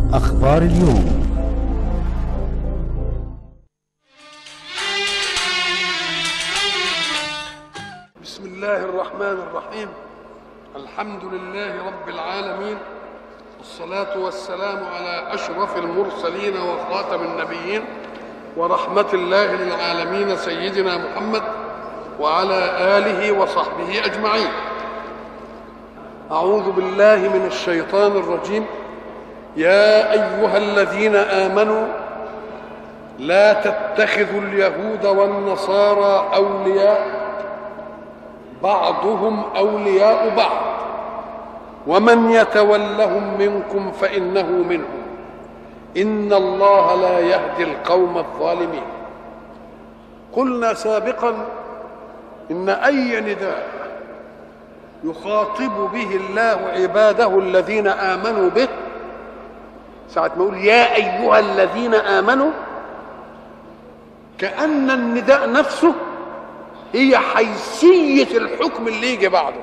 أخبار اليوم. بسم الله الرحمن الرحيم. الحمد لله رب العالمين، والصلاة والسلام على أشرف المرسلين وخاتم النبيين ورحمة الله للعالمين سيدنا محمد وعلى آله وصحبه أجمعين. أعوذ بالله من الشيطان الرجيم. يا أيها الذين آمنوا لا تتخذوا اليهود والنصارى أولياء بعضهم أولياء بعض ومن يتولهم منكم فإنه منهم إن الله لا يهدي القوم الظالمين. قلنا سابقا إن أي نداء يخاطب به الله عباده الذين آمنوا به، ساعة ما يقول يا أيها الذين آمنوا، كأن النداء نفسه هي حيثية الحكم اللي يجي بعده،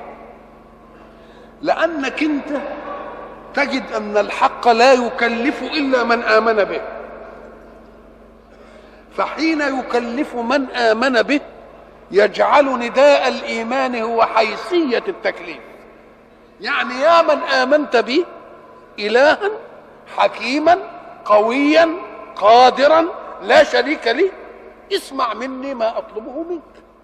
لأنك أنت تجد أن الحق لا يكلف إلا من آمن به، فحين يكلف من آمن به يجعل نداء الإيمان هو حيثية التكليف. يعني يا من آمنت به إلها حكيما قويا قادرا لا شريك له، اسمع مني ما أطلبه منك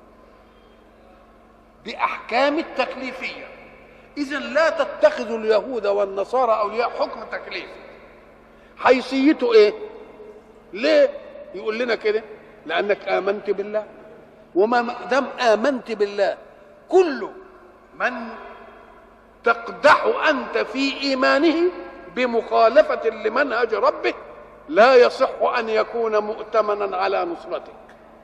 بأحكام التكليفية. إذن لا تتخذوا اليهود والنصارى أولياء، حكم تكليفي. حيثيته إيه؟ ليه يقول لنا كده؟ لأنك آمنت بالله، وما دام آمنت بالله كل من تقدح أنت في إيمانه بمخالفة لمنهج ربه لا يصح أن يكون مؤتمنا على نصرتك.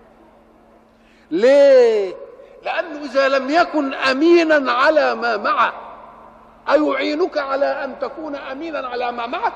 ليه؟ لأنه إذا لم يكن أمينا على ما معه أيعينك على أن تكون أمينا على ما معك؟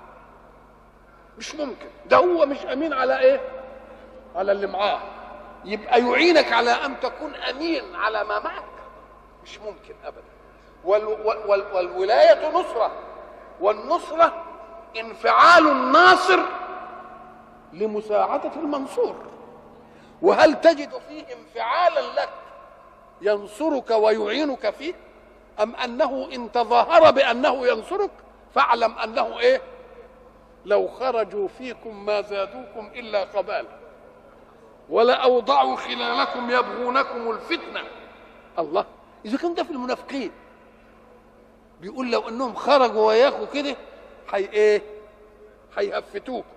مش ممكن. ده هو مش أمين على إيه؟ على اللي معاه، يبقى يعينك على أن تكون أمين على ما معك؟ مش ممكن أبدا. والولاية نصرة، والنصرة انفعال الناصر لمساعدة المنصور. وهل تجد فيه انفعالا لك ينصرك ويعينك فيه، أم أنه إن تظاهر بأنه ينصرك فاعلم أنه إيه؟ لو خرجوا فيكم ما زادوكم إلا خبالا ولأوضعوا خلالكم يبغونكم الفتنة. الله، إذا كان ده في المنافقين بيقول لو أنهم خرجوا وياكوا كده إيه؟ هيهفتوكم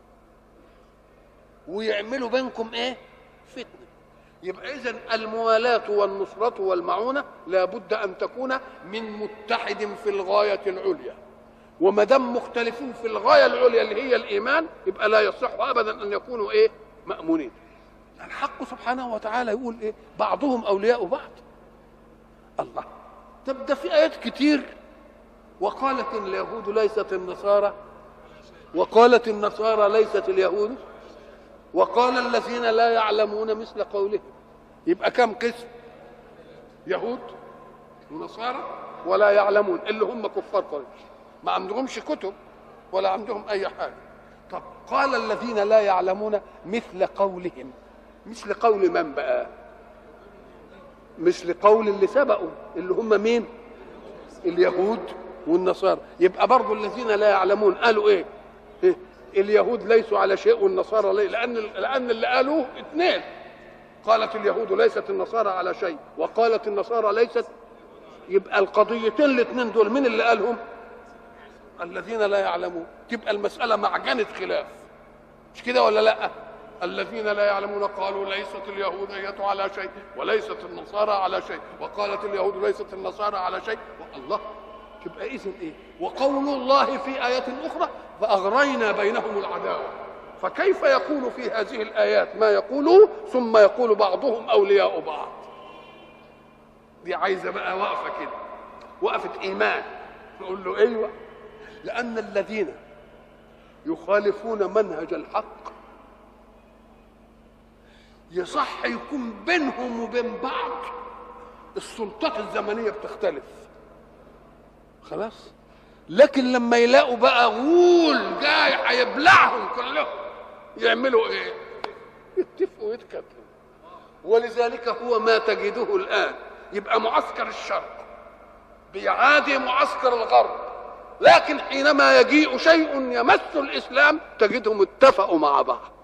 ويعملوا بينكم إيه؟ فتنة. يبقى إذن الموالاة والنصرة والمعونة لابد أن تكون من متحد في الغاية العليا، وما دام مختلفين في الغاية العليا اللي هي الإيمان يبقى لا يصح أبدا أن يكونوا إيه؟ مأمونين. الحق سبحانه وتعالى يقول إيه؟ بعضهم أولياء بعض. الله، طب ده في آيات كتير وقالت اليهود ليست النصارى، وقالت النصارى ليست اليهود، وقال الذين لا يعلمون مثل قولهم. يبقى كم قسم؟ يهود ونصارى ولا يعلمون، اللي هم كفار قريش ما عندهمش كتب ولا عندهم اي حاجه. طب قال الذين لا يعلمون مثل قولهم، مثل قول من بقى؟ مثل قول اللي سبقوا اللي هم مين؟ اليهود والنصارى. يبقى برضو الذين لا يعلمون قالوا ايه؟ اليهود ليسوا على شيء والنصارى ليه؟ لأن اللي قالوه اثنين، قالت اليهود ليست النصارى على شيء وقالت النصارى ليست. يبقى القضيتين الاثنين دول مين اللي قالهم؟ الذين لا يعلمون. تبقى المسألة معجنة خلاف، مش كده ولا لا؟ الذين لا يعلمون قالوا ليست اليهودية على شيء وليست النصارى على شيء وقالت اليهود ليست النصارى على شيء. الله، تبقى إذن إيه؟ وقول الله في آية أخرى فأغرينا بينهم العداوة. فكيف يقول في هذه الآيات ما يقوله ثم يقول بعضهم أولياء بعض؟ دي عايزة بقى وقفة كده، وقفة إيمان. نقول له أيوة، لأن الذين يخالفون منهج الحق يصح يكون بينهم وبين بعض السلطات الزمنية بتختلف، خلاص، لكن لما يلاقوا بقى غول جاي هيبلعهم كلهم يعملوا ايه؟ يتفقوا ويتكتلوا. ولذلك هو ما تجده الآن، يبقى معسكر الشرق بيعادي معسكر الغرب، لكن حينما يجيء شيء يمس الإسلام تجدهم اتفقوا مع بعض.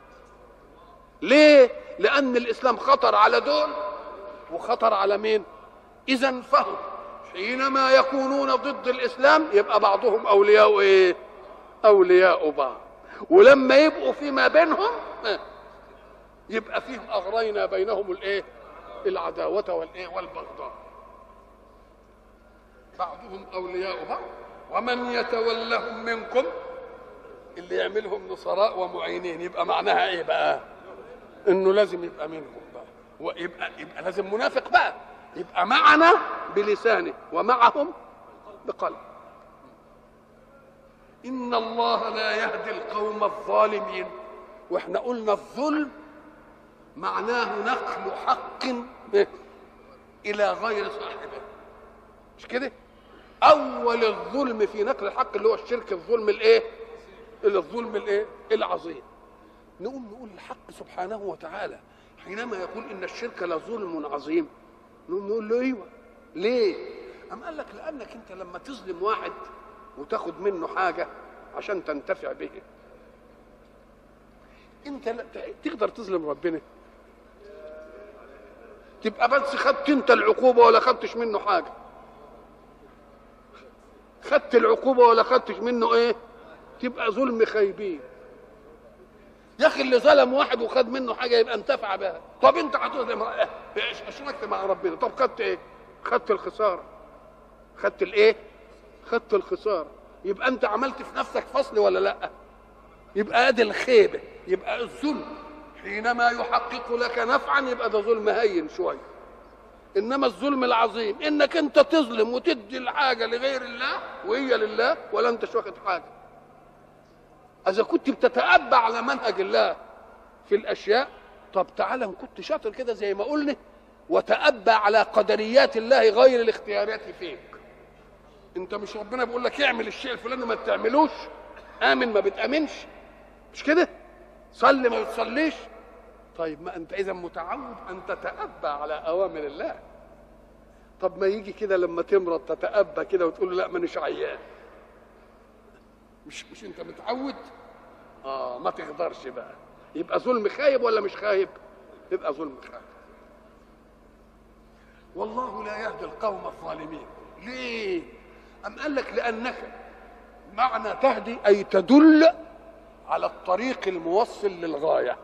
ليه؟ لأن الإسلام خطر على دول وخطر على مين؟ إذن فهم حينما يكونون ضد الإسلام يبقى بعضهم أولياء إيه؟ أولياء بعض. ولما يبقوا فيما بينهم يبقى فيهم أغرينا بينهم الإيه؟ العداوة والإيه؟ والبغضاء. بعضهم أولياء بعض ومن يتولهم منكم، اللي يعملهم نصراء ومعينين، يبقى معناها إيه بقى؟ إنه لازم يبقى منهم بقى، ويبقى لازم منافق بقى، يبقى معنا بلسانه ومعهم بقلب. إن الله لا يهدي القوم الظالمين. واحنا قلنا الظلم معناه نقل حق إلى غير صاحبه، مش كده؟ أول الظلم في نقل الحق اللي هو الشرك، الظلم الإيه؟ الظلم الإيه؟ العظيم. نقول الحق سبحانه وتعالى حينما يقول إن الشرك لظلم عظيم، نقول له ايوه. ليه؟ أم قال لك لأنك أنت لما تظلم واحد وتاخد منه حاجة عشان تنتفع به، أنت تقدر تظلم ربنا؟ تبقى بس خدت أنت العقوبة ولا خدتش منه حاجة؟ خدت العقوبة ولا خدتش منه إيه؟ تبقى ظلم خايبين. يا أخي اللي ظلم واحد وخد منه حاجة يبقى انتفع بها. طب أنت هتظلم اشركت مع ربنا، طب خدت إيه؟ خدت الخسارة. خدت الإيه؟ خدت الخسارة. يبقى أنت عملت في نفسك فصل ولا لأ؟ يبقى ادي الخيبة. يبقى الظلم حينما يحقق لك نفعا يبقى ده ظلم هين شوية، إنما الظلم العظيم إنك أنت تظلم وتدي الحاجة لغير الله وهي لله ولا أنتش واخد حاجة. إذا كنت بتتأبع على منهج الله في الأشياء، طب تعالى إن كنت شاطر كده زي ما قلنا وتأبع على قدريات الله غير الاختيارات فيك. أنت مش ربنا بيقول لك اعمل الشيء الفلاني ما تعملوش؟ آمن ما بتآمنش، مش كده؟ صلي ما بتصليش. طيب ما أنت إذا متعود أن تتأبع على أوامر الله. طب ما يجي كده لما تمرض تتأبى كده وتقول له لا مانيش عيان، مش أنت متعود؟ ما تقدرش بقى. يبقى ظلم خايب ولا مش خايب؟ يبقى ظلم خايب. والله لا يهدي القوم الظالمين. ليه؟ أم قال لك لأنك معنى تهدي أي تدل على الطريق الموصل للغاية.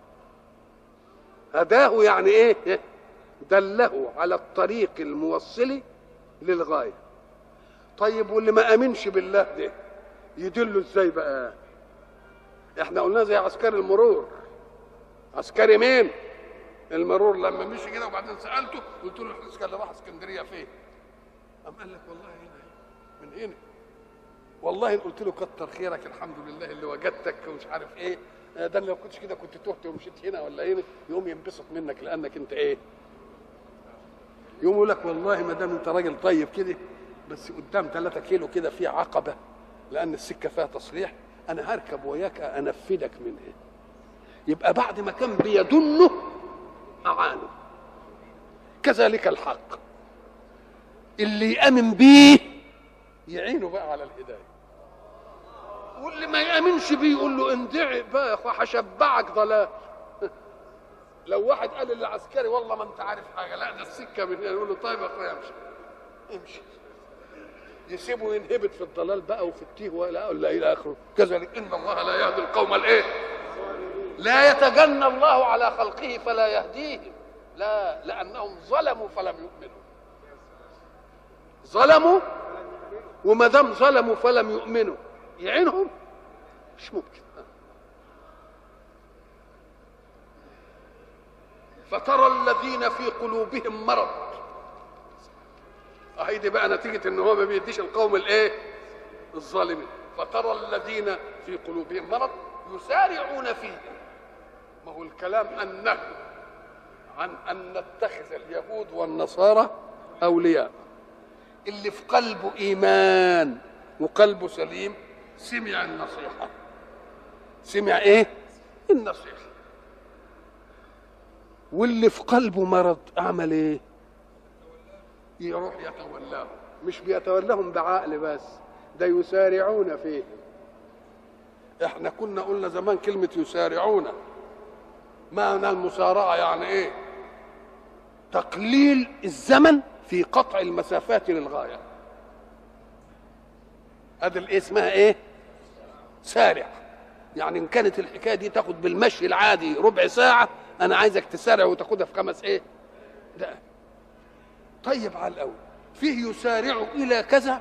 هداه يعني إيه؟ دله على الطريق الموصل للغاية. طيب واللي ما آمنش بالله ده يدله ازاي بقى؟ احنا قلنا زي عسكري المرور. عسكري مين؟ المرور. لما مشي كده وبعدين سالته قلت له الحسكه اللي راح اسكندريه فين؟ قام قال لك والله هنا من هنا. والله ان قلت له كتر خيرك الحمد لله اللي وجدتك ومش عارف ايه، ده لو كنتش كده كنت تهت ومشيت هنا ولا هنا، يقوم ينبسط منك لانك انت ايه؟ يقوم يقول لك والله ما دام انت راجل طيب كده بس قدام 3 كيلو كده في عقبه لان السكه فيها تصليح، انا هركب وياك انفذك منها. يبقى بعد ما كان بيدله اعانه. كذلك الحق اللي يامن بيه يعينه بقى على الهدايه، واللي ما يامنش بيه يقول له اندعي بقى يا اخو هشبعك ضلال. لو واحد قال للعسكري والله ما انت عارف حاجه، لا ده السكه من هنا، يقول له طيب يا اخويا امشي امشي، يسيبه ينهبط في الضلال بقى وفي التيه ولا الى اخره. كذلك ان الله لا يهدي القوم الايه؟ لا يتجنى الله على خلقه فلا يهديهم، لا، لانهم ظلموا فلم يؤمنوا. ظلموا، وما دام ظلموا فلم يؤمنوا يعينهم؟ مش ممكن. فترى الذين في قلوبهم مرض، دي بقى نتيجه ان هو ما بيديش القوم الايه؟ الظالمين. فترى الذين في قلوبهم مرض يسارعون فيه. ما هو الكلام النهي عن ان نتخذ اليهود والنصارى اولياء. اللي في قلبه ايمان وقلبه سليم سمع النصيحة. سمع ايه؟ النصيحة. واللي في قلبه مرض اعمل ايه؟ يروح يتولاهم. مش بيتولاهم بعقل بس، ده يسارعون فيه. احنا كنا قلنا زمان كلمة يسارعون، معنى المسارعة يعني ايه؟ تقليل الزمن في قطع المسافات للغاية. هذا الايه اسمها ايه؟ سارع. يعني ان كانت الحكاية دي تاخد بالمشي العادي ربع ساعة، انا عايزك تسارع وتاخدها في 5 ايه؟ دقائق. طيب على الاول فيه يسارع الى كذا،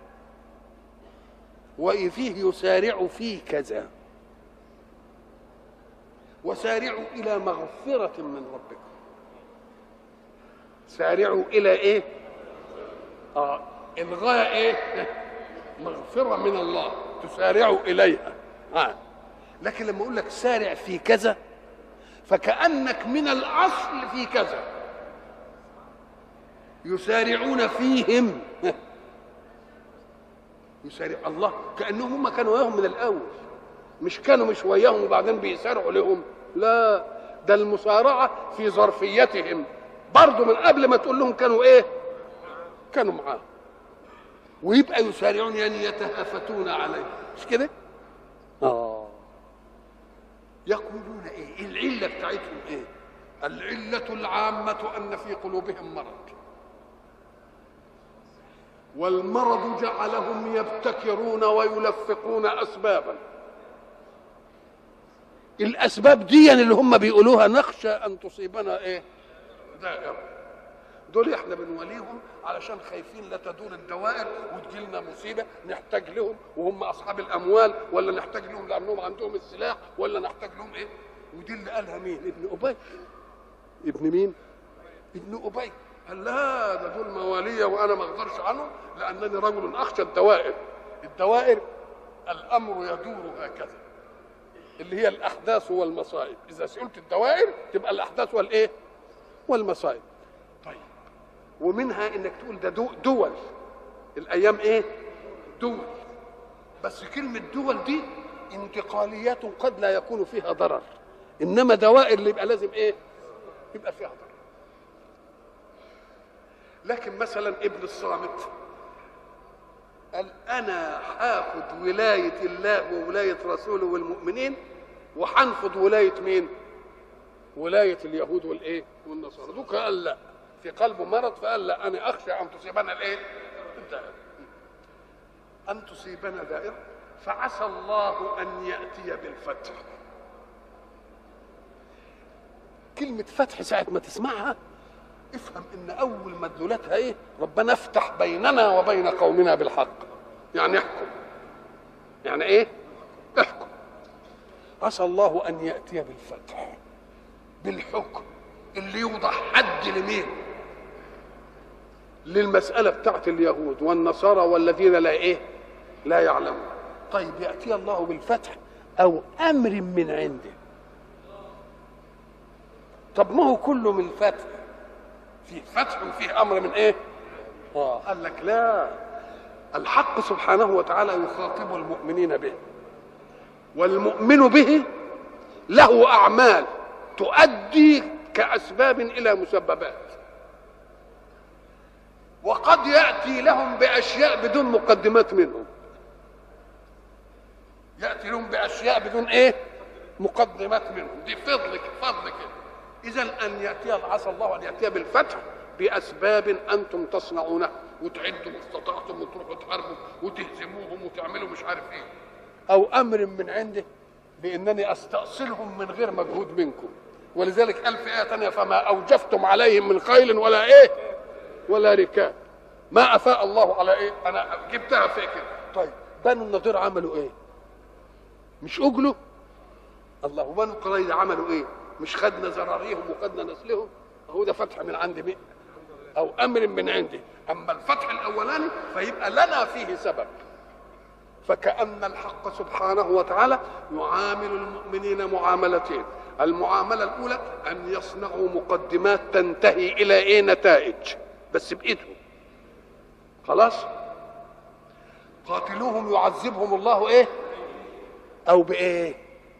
وفيه يسارع في كذا. وسارعوا الى مغفرة من ربكم. سارعوا الى ايه؟ الغاية ايه؟ مغفرة من الله تسارعوا اليها. لكن لما اقول لك سارع في كذا، فكأنك من الاصل في كذا. يسارعون فيهم. يسارع الله كأنهم هم كانوا وياهم من الاول، مش كانوا مش وياهم وبعدين بيسارعوا لهم. لا، ده المسارعة في ظرفيتهم برضو من قبل ما تقول لهم كانوا ايه؟ كانوا معاه. ويبقى يسارعون يعني يتهافتون عليه، مش كده؟ يقولون ايه؟ العلة بتاعتهم ايه؟ العلة العامة ان في قلوبهم مرض، والمرض جعلهم يبتكرون ويلفقون اسبابا. الاسباب دي اللي هم بيقولوها نخشى ان تصيبنا ايه؟ دائره. دول احنا بنوليهم علشان خايفين لا تدور الدوائر وتجيلنا مصيبه نحتاج لهم وهم اصحاب الاموال، ولا نحتاج لهم لانهم عندهم السلاح، ولا نحتاج لهم ايه؟ ودي اللي قالها مين؟ ابن ابي. ابن مين؟ ابن ابي. قال لا، ده دول مواليه وانا ما اقدرش عنهم لانني رجل اخشى الدوائر. الدوائر الامر يدور هكذا، اللي هي الاحداث والمصائب. اذا سئلت الدوائر تبقى الاحداث والايه؟ والمصائب. طيب، ومنها انك تقول ده دول. الايام ايه؟ دول. بس كلمه دول دي انتقاليات قد لا يكون فيها ضرر، انما دوائر اللي يبقى لازم ايه؟ يبقى فيها ضرر. لكن مثلا ابن الصامت قال انا هاخد ولايه الله وولايه رسوله والمؤمنين، وهنفض ولايه مين؟ ولايه اليهود والايه؟ والنصارى. دوك قال لا، في قلبه مرض، فقال لا، انا اخشى ان تصيبنا الايه؟ الدائره. ان تصيبنا دائره فعسى الله ان ياتي بالفتح. كلمه فتح ساعه ما تسمعها افهم ان اول مدلولاتها ايه؟ ربنا افتح بيننا وبين قومنا بالحق. يعني احكم. يعني ايه؟ احكم. عسى الله ان ياتي بالفتح، بالحكم اللي يوضح حد لمين؟ للمساله بتاعت اليهود والنصارى والذين لا ايه؟ لا يعلمون. طيب، ياتي الله بالفتح او امر من عنده. طب ما هو كله من الفتح، فيه فتح وفيه امر من ايه؟ قال لك لا، الحق سبحانه وتعالى يخاطب المؤمنين به، والمؤمن به له اعمال تؤدي كاسباب الى مسببات، وقد ياتي لهم باشياء بدون مقدمات منهم. ياتي لهم باشياء بدون ايه؟ مقدمات منهم. دي فضل كده. إذا أن يأتي عسى الله أن يأتي بالفتح بأسباب أنتم تصنعونها، وتعدوا ما استطعتم وتروحوا تحاربوا وتهزموهم وتعملوا مش عارف إيه. أو أمر من عنده بأنني أستأصلهم من غير مجهود منكم. ولذلك قال في آية ثانية فما أوجفتم عليهم من خيل ولا إيه؟ ولا ركاب. ما أفاء الله على إيه؟ أنا جبتها فكرة. طيب، بنو النضير عملوا إيه؟ مش أجلوا؟ الله. وبنو قريظة عملوا إيه؟ مش خدنا زراريهم وخدنا نسلهم؟ هو ده فتح من عند مين؟ او امر من عنده. اما الفتح الاولاني فيبقى لنا فيه سبب. فكأن الحق سبحانه وتعالى يعامل المؤمنين معاملتين. المعامله الاولى ان يصنعوا مقدمات تنتهي الى ايه؟ نتائج، بس بايدهم. خلاص. قاتلوهم يعذبهم الله ايه او بايه؟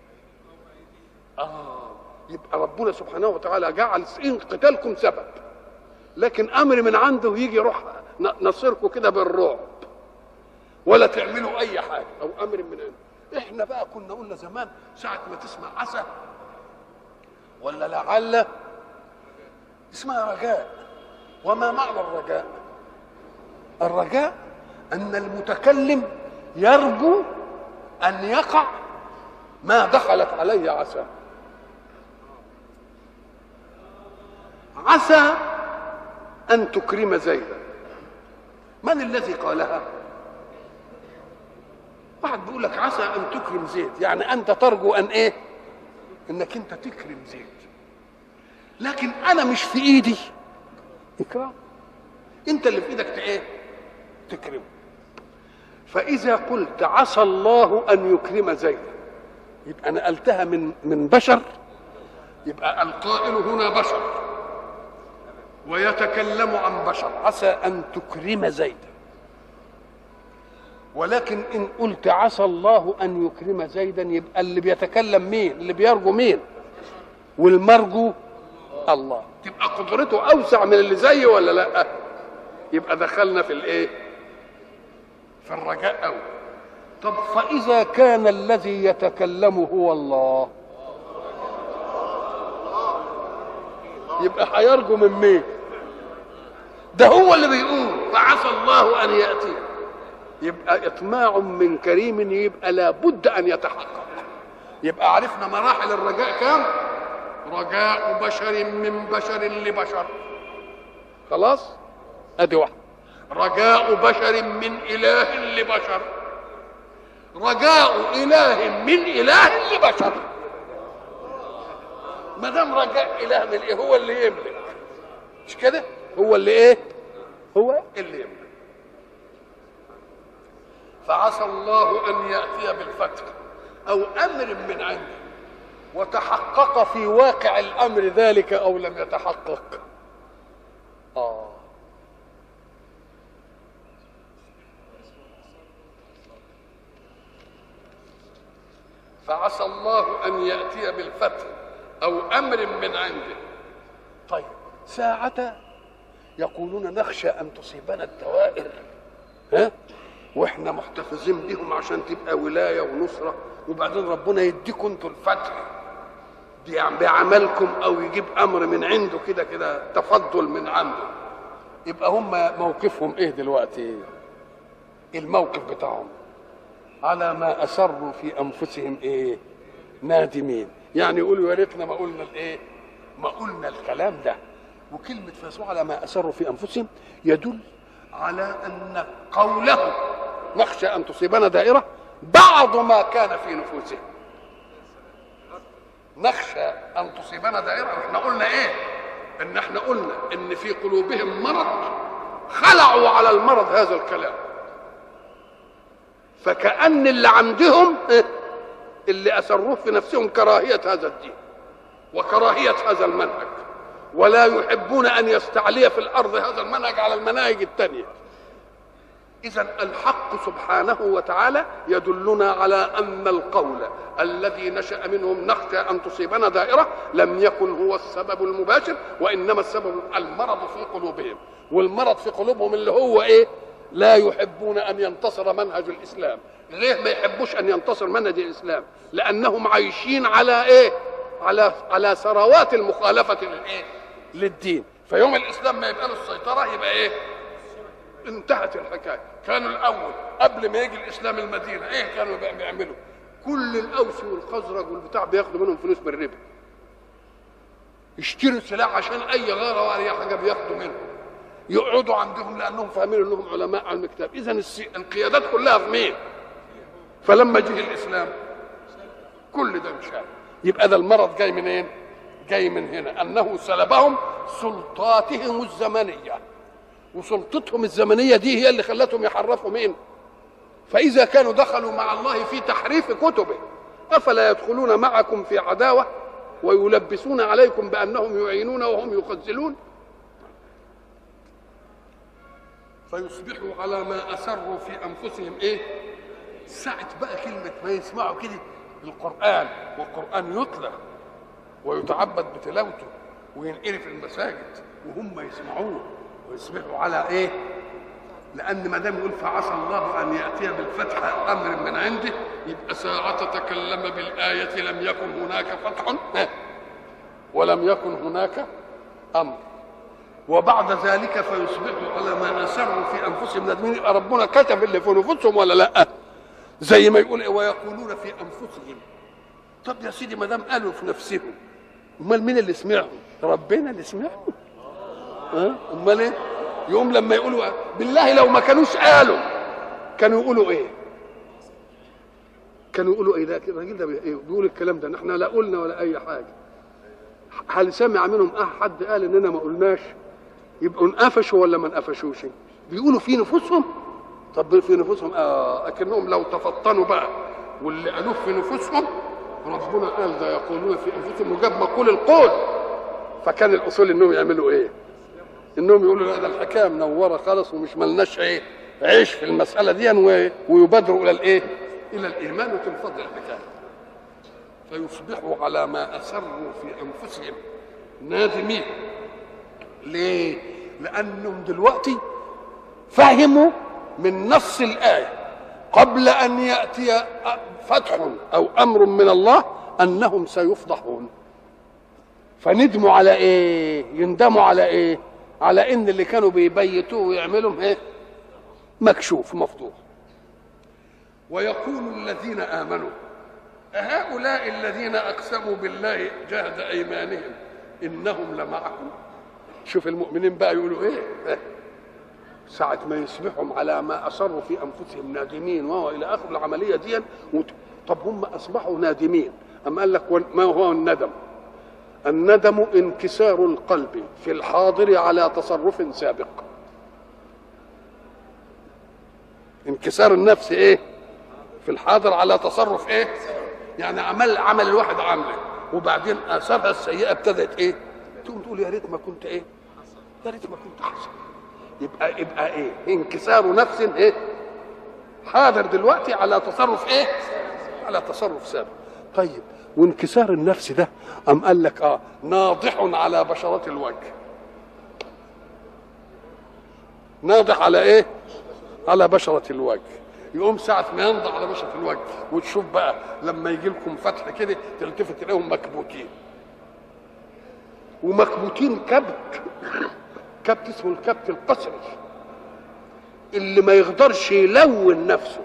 يبقى ربنا سبحانه وتعالى جعل ان قتالكم سبب، لكن امر من عنده يجي يروح نصركم كده بالرعب ولا تعملوا اي حاجه، او امر من عنده. احنا بقى كنا قلنا زمان ساعه ما تسمع عسى ولا لعل اسمها رجاء. وما معنى الرجاء؟ الرجاء ان المتكلم يرجو ان يقع ما دخلت عليه عسى. عسى ان تكرم زيدا. من الذي قالها؟ واحد بيقول لك عسى ان تكرم زيد، يعني انت ترجو ان ايه؟ انك انت تكرم زيد، لكن انا مش في ايدي اكرام، انت اللي في ايدك ايه؟ تكرمه. فاذا قلت عسى الله ان يكرم زيدا يبقى نقلتها من بشر، يبقى القائل هنا بشر ويتكلم عن بشر، عسى ان تكرم زيدا. ولكن ان قلت عسى الله ان يكرم زيدا يبقى اللي بيتكلم مين؟ اللي بيرجو مين؟ والمرجو الله، تبقى قدرته اوسع من اللي زيه ولا لا؟ يبقى دخلنا في الايه؟ في الرجاء أوي. طب فاذا كان الذي يتكلم هو الله يبقى هيرجو من مين؟ ده هو اللي بيقول فعسى الله ان ياتي، يبقى اطماع من كريم، يبقى لابد ان يتحقق. يبقى عرفنا مراحل الرجاء كام؟ رجاء بشر من بشر لبشر، خلاص ادي واحد. رجاء بشر من اله لبشر، رجاء اله من اله لبشر. ما دام رجاء اله من ايه؟ هو اللي يملك، مش كده؟ هو اللي ايه؟ هو اللي يملك. فعسى الله ان ياتي بالفتح او امر من عنده، وتحقق في واقع الامر ذلك او لم يتحقق. فعسى الله ان ياتي بالفتح او امر من عنده. طيب ساعة يقولون نخشى ان تصيبنا الدوائر، واحنا محتفظين بهم عشان تبقى ولايه ونصره، وبعدين ربنا يديكم انتوا الفتح بعملكم، او يجيب امر من عنده كده كده تفضل من عنده. يبقى هم موقفهم ايه دلوقتي؟ الموقف بتاعهم على ما اسروا في انفسهم ايه؟ نادمين. يعني يقولوا يا ريتنا ما قلنا الايه؟ ما قلنا الكلام ده. وكلمه فاسوا على ما اسروا في انفسهم يدل على ان قوله نخشى ان تصيبنا دائره بعض ما كان في نفوسهم. نخشى ان تصيبنا دائره، احنا قلنا ايه؟ ان احنا قلنا ان في قلوبهم مرض، خلعوا على المرض هذا الكلام، فكأن اللي عندهم اللي اسروه في نفسهم كراهيه هذا الدين وكراهيه هذا المنهج، ولا يحبون ان يستعلي في الارض هذا المنهج على المناهج الثانيه. اذا الحق سبحانه وتعالى يدلنا على ان القول الذي نشأ منهم نخشى ان تصيبنا دائره لم يكن هو السبب المباشر، وانما السبب المرض في قلوبهم. والمرض في قلوبهم اللي هو ايه؟ لا يحبون ان ينتصر منهج الاسلام. ليه ما يحبوش ان ينتصر منهج الاسلام؟ لانهم عايشين على ايه؟ على ثروات المخالفه للايه؟ للدين. فيوم الاسلام ما يبقى له السيطره يبقى ايه؟ انتهت الحكايه. كانوا الاول قبل ما يجي الاسلام المدينه ايه كانوا بيعملوا؟ كل الاوس والخزرج والبتاع بياخدوا منهم فلوس بالربا، يشتروا سلاح عشان اي غاره ولا اي حاجه بياخدوا منهم، يقعدوا عندهم لانهم فاهمين انهم علماء علم الكتاب. اذا القيادات كلها في مين؟ فلما جه الاسلام كل ده انشال. يبقى ده المرض جاي منين؟ جاي من هنا، انه سلبهم سلطاتهم الزمنيه، وسلطتهم الزمنيه دي هي اللي خلتهم يحرفوا مين؟ فاذا كانوا دخلوا مع الله في تحريف كتبه افلا يدخلون معكم في عداوه ويلبسون عليكم بانهم يعينون وهم يخذلون؟ فيصبحوا على ما أسروا في أنفسهم إيه؟ ساعة بقى كلمة ما يسمعوا كده القرآن، والقرآن يتلى ويتعبد بتلاوته وينقري في المساجد وهم يسمعوه ويصبحوا على إيه؟ لأن ما دام يقول فعسى الله أن يأتي بالفتح أمر من عنده، يبقى ساعة تكلم بالآية لم يكن هناك فتح ولم يكن هناك أمر، وبعد ذلك فيصبحوا على ما أسروا في أنفسهم نادمين. يبقى ربنا كتب اللي في نفوسهم ولا لأ؟ زي ما يقول ويقولون في أنفسهم. طب يا سيدي ما دام قالوا في نفسهم، أمال مين اللي سمعهم؟ ربنا اللي سمعهم. أمال إيه؟ يوم لما يقولوا بالله لو ما كانوش قالوا كانوا يقولوا إيه؟ كانوا يقولوا إيه؟ ده الراجل ده بيقول الكلام ده، نحن لا قلنا ولا أي حاجة. هل سمع منهم حد قال إننا ما قلناش؟ يبقوا انقفشوا ولا ما انقفشوش؟ بيقولوا في نفوسهم. طب في نفوسهم اكنهم لو تفطنوا بقى واللي قالوه في نفوسهم ربنا قال ده يقولون في انفسهم وجاب مقول القول، فكان الاصول انهم يعملوا ايه؟ انهم يقولوا لا ده الحكايه منوره خالص ومش ملناش ايه عيش في المساله دي، ويبادروا الى الايه؟ الى الايمان وتنفض الحكايه. فيصبحوا على ما اسروا في انفسهم نادمين. ليه؟ لأنهم دلوقتي فهموا من نص الآية قبل أن يأتي فتح أو أمر من الله أنهم سيفضحون، فندموا على إيه؟ يندموا على إيه؟ على إن اللي كانوا بيبيتوه ويعملوا إيه؟ مكشوف مفضوح. ويقول الذين آمنوا أهؤلاء الذين أقسموا بالله جهد أيمانهم إنهم لمعكم. شوف المؤمنين بقى يقولوا ايه ساعة ما يصبحهم على ما أصروا في أنفسهم نادمين وهو إلى آخر العملية دي. طب هم أصبحوا نادمين، أم قال لك ما هو الندم؟ الندم انكسار القلب في الحاضر على تصرف سابق. انكسار النفس ايه؟ في الحاضر على تصرف ايه؟ يعني عمل الواحد عمله وبعدين آثارها السيئة ابتدت ايه؟ تقوم تقول يا ريت ما كنت ايه؟ يا ريت ما كنت احسن. يبقى ايه؟ انكسار نفس ايه؟ حاضر دلوقتي على تصرف ايه؟ على تصرف سابق. طيب وانكسار النفس ده ام قال لك ناضح على بشرة الوجه. ناضح على ايه؟ على بشرة الوجه. يقوم ساعة ما ينضح على بشرة الوجه وتشوف بقى لما يجي لكم فتح كده تلتفت تلاقيهم مكبوتين. ومكبوتين كبت اسمه الكبت القسري اللي ما يقدرش يلون نفسه،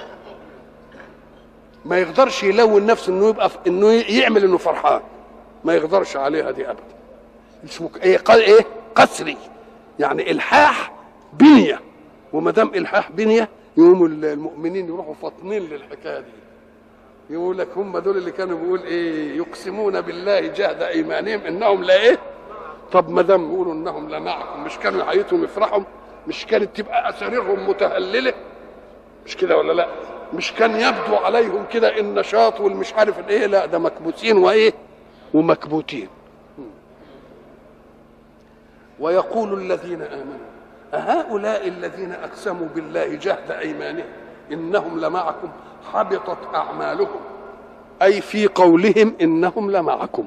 ما يقدرش يلون نفسه انه يبقى انه يعمل انه فرحان، ما يقدرش عليها دي ابدا. اسمه ايه؟ قسري، يعني الحاح بنيه. وما دام الحاح بنيه يقوموا المؤمنين يروحوا فاطنين للحكايه دي. يقول لك هم دول اللي كانوا بيقول ايه؟ يقسمون بالله جهد ايمانهم انهم لا ايه؟ طب ما دام يقولوا انهم لمعكم، مش كانوا حياتهم يفرحوا؟ مش كانت تبقى اساريرهم متهلله؟ مش كده ولا لا؟ مش كان يبدو عليهم كده النشاط والمش عارف الايه؟ لا ده مكبوتين وايه؟ ومكبوتين. ويقول الذين امنوا أهؤلاء الذين اقسموا بالله جهد ايمانهم انهم لمعكم حبطت اعمالهم، اي في قولهم انهم لمعكم.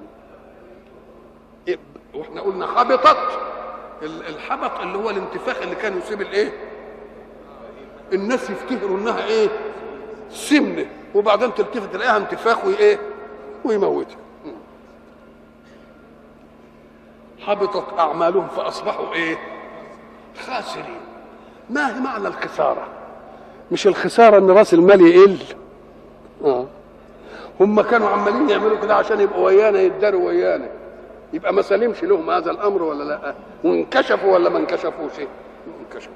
واحنا قلنا حبطت، الحبط اللي هو الانتفاخ اللي كان يصيب الايه؟ الناس يفتكروا انها ايه؟ سمنه، وبعدين تلتفت تلاقيها انتفاخ وايه؟ ويموتها. حبطت اعمالهم فاصبحوا ايه؟ خاسرين. ما هي معنى الخساره؟ مش الخساره ان راس المال يقل. هم كانوا عمالين يعملوا كده عشان يبقوا ويانا، يداروا ويانا، يبقى ما سلمش لهم هذا الامر ولا لا؟ وانكشفوا ولا ما انكشفوش؟ انكشفوا.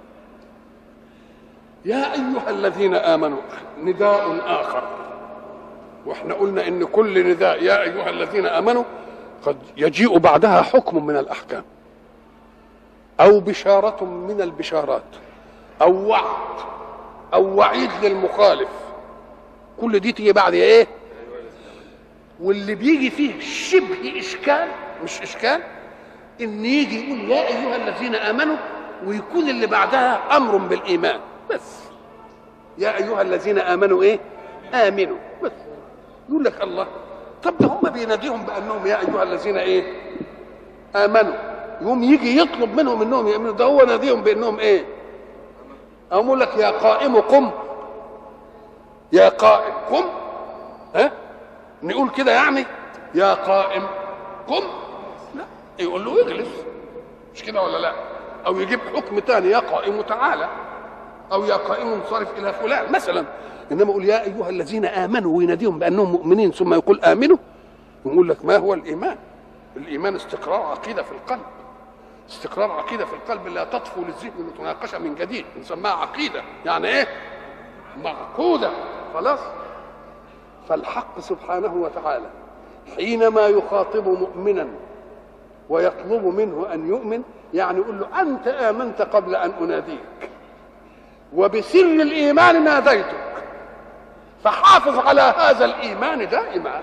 يا ايها الذين امنوا نداء اخر، واحنا قلنا ان كل نداء يا ايها الذين امنوا قد يجيء بعدها حكم من الاحكام او بشاره من البشارات او وعد او وعيد للمخالف. كل دي تيجي بعد ايه؟ واللي بيجي فيه شبه اشكال، مش اشكال، ان يجي يقول يا ايها الذين امنوا ويكون اللي بعدها امر بالايمان بس. يا ايها الذين امنوا ايه؟ امنوا بس. يقول لك الله، طب ده هم بيناديهم بانهم يا ايها الذين ايه؟ امنوا، يقوم يجي يطلب منهم انهم يؤمنوا، ده هو ناديهم بانهم ايه؟ اقول لك يا قائم قم، يا قائم قم، ها؟ نقول كده يعني يا قائم قم؟ لا، يقول له اجلس، مش كده ولا لا؟ او يجيب حكم ثاني يا قائم تعالى، او يا قائم انصرف الى فلان مثلا. انما يقول يا ايها الذين امنوا ويناديهم بانهم مؤمنين ثم يقول امنوا. يقول لك ما هو الايمان؟ الايمان استقرار عقيده في القلب، استقرار عقيده في القلب لا تطفو للذهن لتناقش من جديد، نسميها عقيده. يعني ايه؟ معقوده خلاص. فالحق سبحانه وتعالى حينما يخاطب مؤمنا ويطلب منه ان يؤمن، يعني يقول له انت امنت قبل ان اناديك، وبسر الايمان ناديتك، فحافظ على هذا الايمان دائما.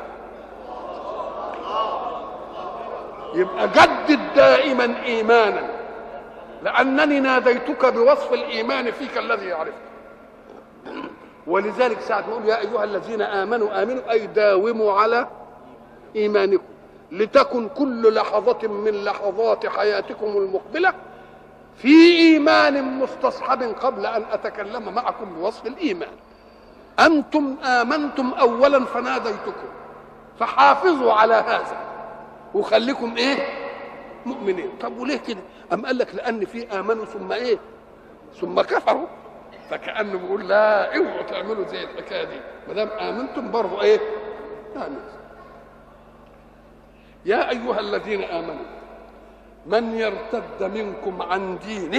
يبقى جدد دائما ايمانا، لانني ناديتك بوصف الايمان فيك الذي يعرفك. ولذلك ساعة نقول يا ايها الذين امنوا امنوا، اي داوموا على ايمانكم، لتكن كل لحظة من لحظات حياتكم المقبلة في ايمان مستصحب قبل ان اتكلم معكم بوصف الايمان. انتم امنتم اولا فناديتكم، فحافظوا على هذا وخليكم ايه؟ مؤمنين. طب وليه كده؟ ام قال لك لان في امنوا ثم ايه؟ ثم كفروا، فكانه بيقول لا اوعوا تعملوا زي الحكايه دي، ما دام امنتم برضه ايه؟ امنتم. يا ايها الذين امنوا من يرتد منكم عن دينه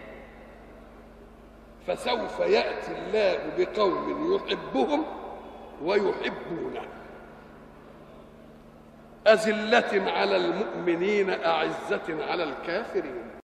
فسوف ياتي الله بقوم يحبهم ويحبونه، أذلة على المؤمنين أعزة على الكافرين.